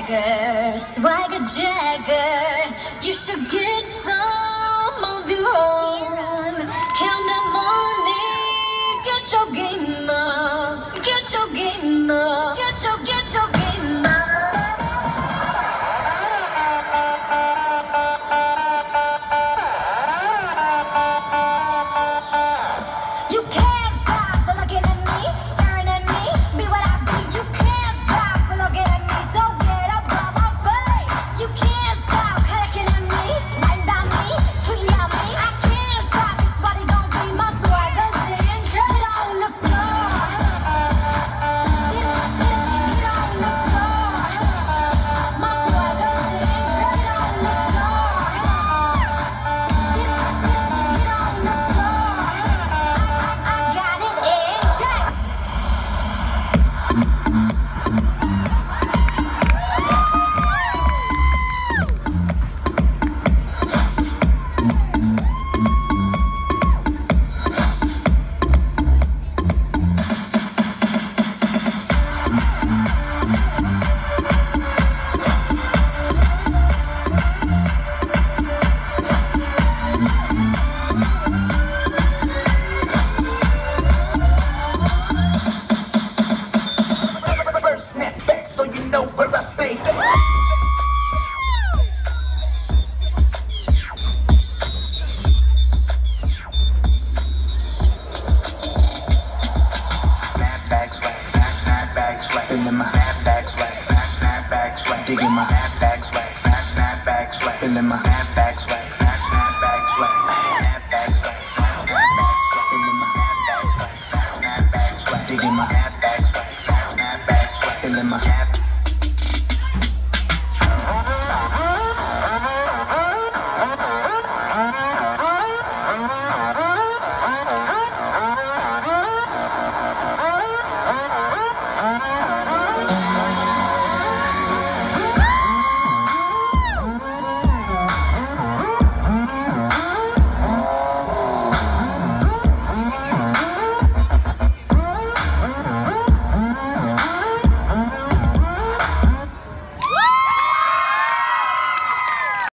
swagger, swagger jagger. You should get some of your own. Count the money, get your game up, get your game up, get your game up. You can't stop looking at me, staring at me, be what I be. You can't stop looking at me, so get up on my face. You can't stop looking at me, writing about me, tweeting about me. I can't stop, this what it gon' be. My swagger's in, get on the floor. Get on the floor. My swagger's in, get on the floor. Get on the floor. I got it in check. First snap back so you know where I stay. Snapback swag, snapback swag. Feeling my snapback swag, snapback swag. Digging my snapback swag, snapback swag. Feeling my snapback swag.